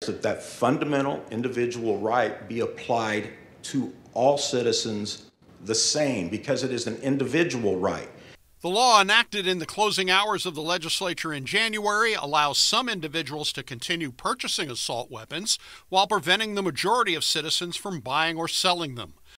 that fundamental individual right be applied to all citizens the same, because it is an individual right. The law enacted in the closing hours of the legislature in January allows some individuals to continue purchasing assault weapons while preventing the majority of citizens from buying or selling them.